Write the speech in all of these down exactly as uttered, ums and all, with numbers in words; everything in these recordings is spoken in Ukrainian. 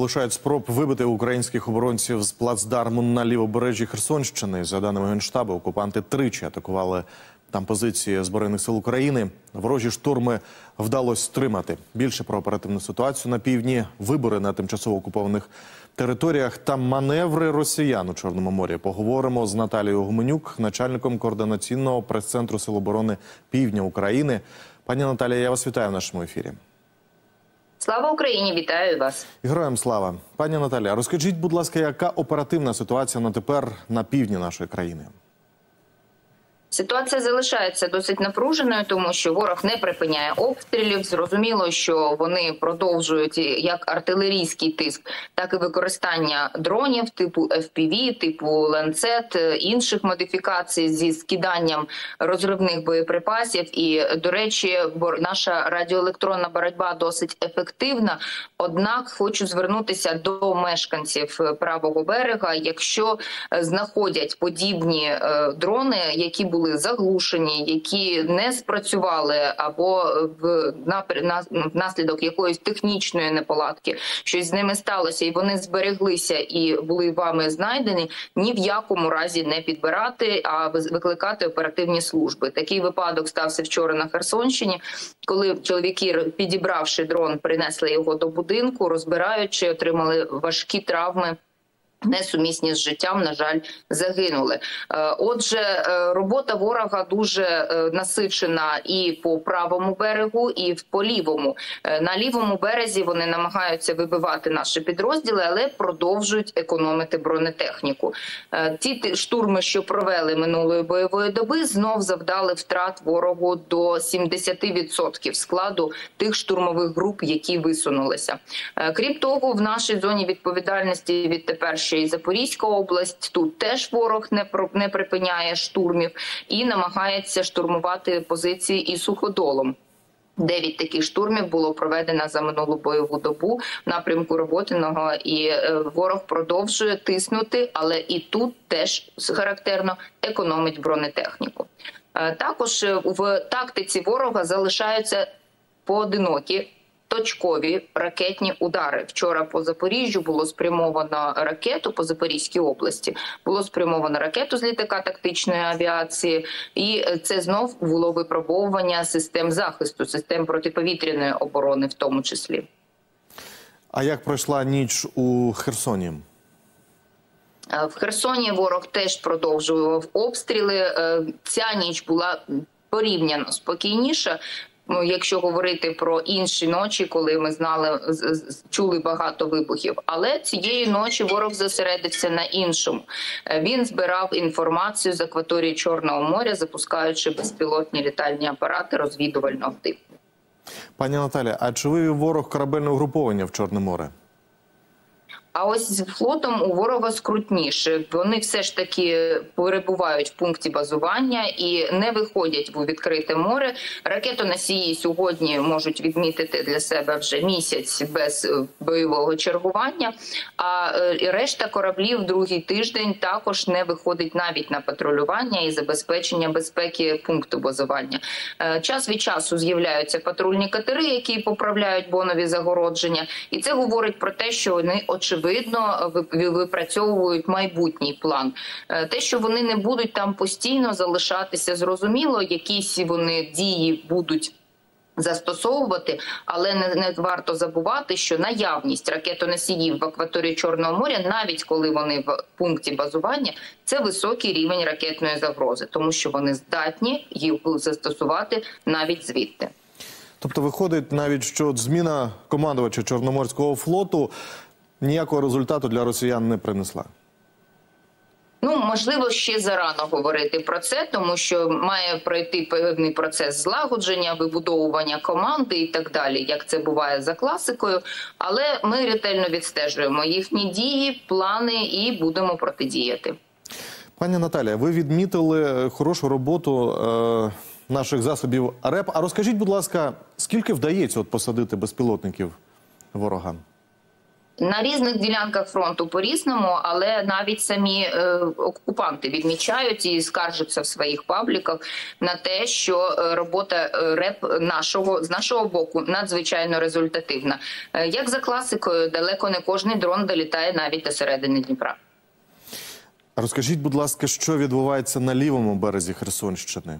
полишають спроб вибити українських оборонців з плацдарму на лівобережжі Херсонщини. За даними Генштабу, окупанти тричі атакували там позиції Збройних сил України. Ворожі штурми вдалося стримати. Більше про оперативну ситуацію на півдні, вибори на тимчасово окупованих територіях та маневри росіян у Чорному морі. Поговоримо з Наталією Гуменюк, начальником координаційного прес-центру Сил оборони Півдня України. Пані Наталія, я вас вітаю в нашому ефірі. Слава Україні! Вітаю вас! Героям слава! Пані Наталія, розкажіть, будь ласка, яка оперативна ситуація на тепер на півдні нашої країни? Ситуація залишається досить напруженою, тому що ворог не припиняє обстрілів. Зрозуміло, що вони продовжують як артилерійський тиск, так і використання дронів типу еф пі ві, типу ланцет, інших модифікацій зі скиданням розривних боєприпасів. І, до речі, наша радіоелектронна боротьба досить ефективна. Однак хочу звернутися до мешканців правого берега. Якщо знаходять подібні дрони, які були заглушені, які не спрацювали або в внаслідок якоїсь технічної неполадки, щось з ними сталося і вони збереглися і були вами знайдені, ні в якому разі не підбирати, а викликати оперативні служби. Такий випадок стався вчора на Херсонщині, коли чоловіки, підібравши дрон, принесли його до будинку, розбираючи, отримали важкі травми, несумісні з життям, на жаль, загинули. Отже, робота ворога дуже насичена і по правому берегу, і по лівому. На лівому березі вони намагаються вибивати наші підрозділи, але продовжують економити бронетехніку. Ті штурми, що провели минулої бойової доби, знов завдали втрат ворогу до сімдесяти відсотків складу тих штурмових груп, які висунулися. Крім того, в нашій зоні відповідальності відтепер ще і Запорізька область, тут теж ворог не, про, не припиняє штурмів і намагається штурмувати позиції і Суходолом. Дев'ять таких штурмів було проведено за минулу бойову добу в напрямку Роботиного, і ворог продовжує тиснути, але і тут теж характерно економить бронетехніку. Також в тактиці ворога залишаються поодинокі точкові ракетні удари. Вчора по Запоріжжю було спрямовано ракету, по Запорізькій області було спрямовано ракету з літака тактичної авіації, і це знов було випробовування систем захисту, систем протиповітряної оборони в тому числі. А як пройшла ніч у Херсоні? В Херсоні ворог теж продовжував обстріли. Ця ніч була порівняно спокійніша. Якщо говорити про інші ночі, коли ми знали, чули багато вибухів. Але цієї ночі ворог зосередився на іншому. Він збирав інформацію з акваторії Чорного моря, запускаючи безпілотні літальні апарати розвідувального типу. Пані Наталя, а чи вивів ворог корабельне угруповання в Чорне море? А ось з флотом у ворога скрутніше. Вони все ж таки перебувають в пункті базування і не виходять у відкрите море. Ракетоносії сьогодні можуть відмітити для себе вже місяць без бойового чергування, а решта кораблів другий тиждень також не виходить навіть на патрулювання і забезпечення безпеки пункту базування. Час від часу з'являються патрульні катери, які поправляють бонові загородження, і це говорить про те, що вони очевидно Видно, випрацьовують майбутній план. Те, що вони не будуть там постійно залишатися, зрозуміло, якісь вони дії будуть застосовувати, але не, не варто забувати, що наявність ракетоносіїв в акваторії Чорного моря, навіть коли вони в пункті базування, це високий рівень ракетної загрози, тому що вони здатні їх застосувати навіть звідти. Тобто виходить навіть, що зміна командувача Чорноморського флоту ніякого результату для росіян не принесла? Ну, можливо, ще зарано говорити про це, тому що має пройти певний процес злагодження, вибудовування команди і так далі, як це буває за класикою. Але ми ретельно відстежуємо їхні дії, плани і будемо протидіяти. Пані Наталія, ви відмітили хорошу роботу е, наших засобів РЕП. А розкажіть, будь ласка, скільки вдається от посадити безпілотників ворогам? На різних ділянках фронту по-різному, але навіть самі е, окупанти відмічають і скаржаться в своїх пабліках на те, що робота РЕП нашого, з нашого боку надзвичайно результативна. Е, як за класикою, далеко не кожний дрон долітає навіть до середини Дніпра. Розкажіть, будь ласка, що відбувається на лівому березі Херсонщини?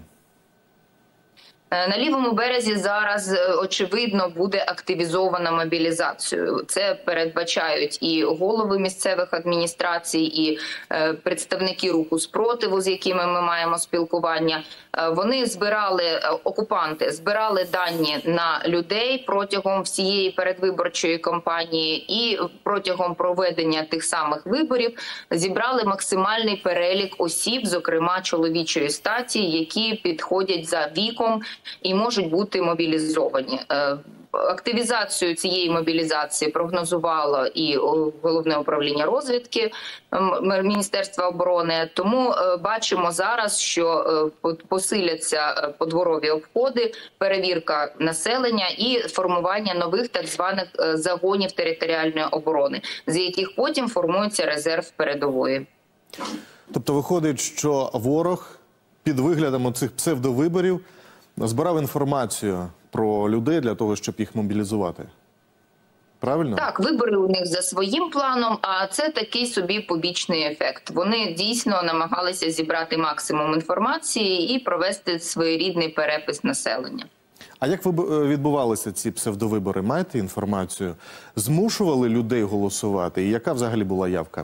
На лівому березі зараз, очевидно, буде активізована мобілізацію. Це передбачають і голови місцевих адміністрацій, і представники руху спротиву, з якими ми маємо спілкування. Вони збирали, окупанти збирали дані на людей протягом всієї передвиборчої кампанії і протягом проведення тих самих виборів зібрали максимальний перелік осіб, зокрема чоловічої статі, які підходять за віком і можуть бути мобілізовані. Активізацію цієї мобілізації прогнозувало і Головне управління розвідки Міністерства оборони. Тому бачимо зараз, що посиляться подворові обходи, перевірка населення і формування нових так званих загонів територіальної оборони, з яких потім формується резерв передової. Тобто виходить, що ворог під виглядом цих псевдовиборів збирав інформацію про людей для того, щоб їх мобілізувати. Правильно? Так, вибори у них за своїм планом, а це такий собі побічний ефект. Вони дійсно намагалися зібрати максимум інформації і провести своєрідний перепис населення. А як відбувалися ці псевдовибори? Маєте інформацію? Змушували людей голосувати? І яка взагалі була явка?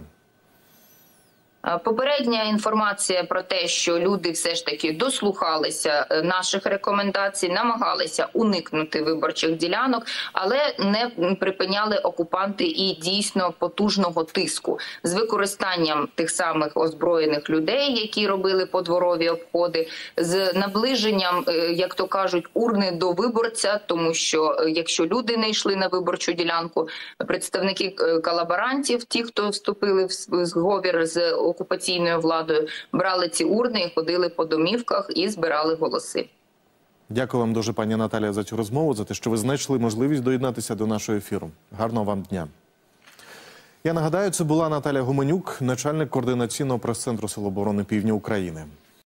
Попередня інформація про те, що люди все ж таки дослухалися наших рекомендацій, намагалися уникнути виборчих ділянок, але не припиняли окупанти і дійсно потужного тиску з використанням тих самих озброєних людей, які робили подворові обходи, з наближенням, як то кажуть, урни до виборця, тому що якщо люди не йшли на виборчу ділянку, представники колаборантів, ті, хто вступили в зговір з окупаційною владою, брали ці урни і ходили по домівках і збирали голоси. Дякую вам дуже, пані Наталія, за цю розмову, за те, що ви знайшли можливість доєднатися до нашого ефіру. Гарного вам дня. Я нагадаю, це була Наталія Гуменюк, начальник координаційного прес-центру Сил оборони Півдня України.